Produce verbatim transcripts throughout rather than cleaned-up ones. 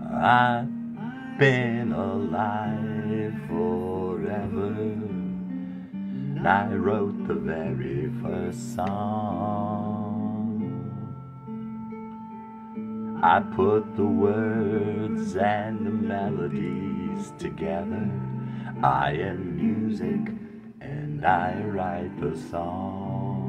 I've been alive forever, and I wrote the very first song. I put the words and the melodies together. I am music and I write the songs.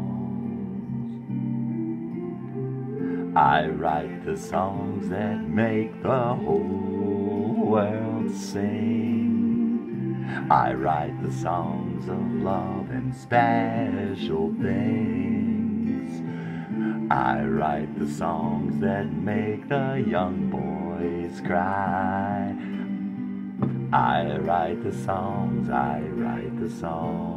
I write the songs that make the whole world sing. I write the songs of love and special things. I write the songs that make the young boys cry. I write the songs, I write the songs.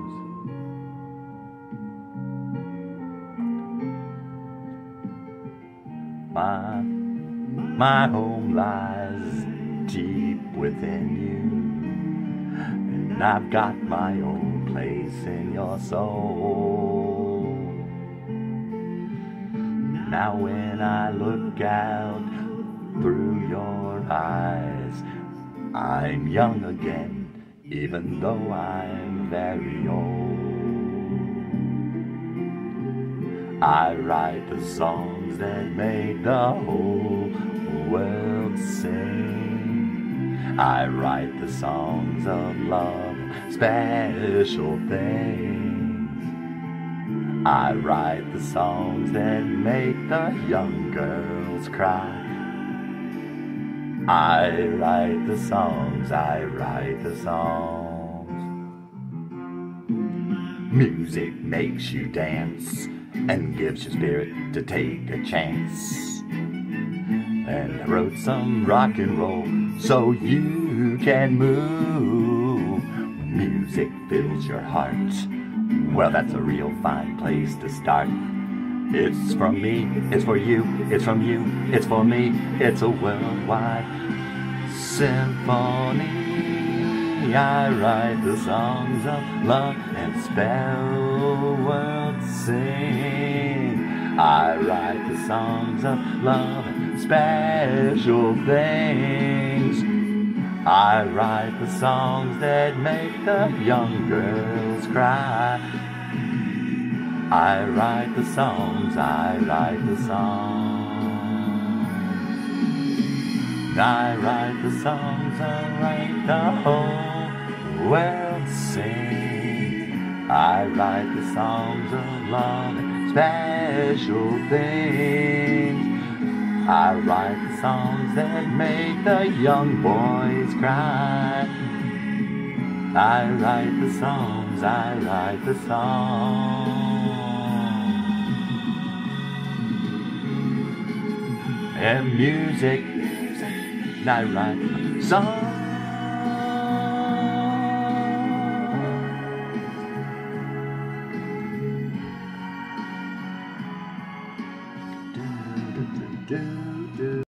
My, my home lies deep within you, and I've got my own place in your soul. Now when I look out through your eyes, I'm young again, even though I'm very old. I write the songs that make the whole world sing. I write the songs of love, special things. I write the songs that make the young girls cry. I write the songs, I write the songs. Music makes you dance and gives you spirit to take a chance. And I wrote some rock and roll so you can move. Music fills your heart. Well, that's a real fine place to start. It's from me, it's for you, it's from you, it's for me. It's a worldwide symphony. I write the songs of love and spell world sing. I write the songs of love and special things. I write the songs that make the young girls cry. I write the songs, I write the songs. I write the songs, I write the whole world sing. I write the songs of love and special things. I write the songs that make the young boys cry. I write the songs, I write the songs. And music, I write songs.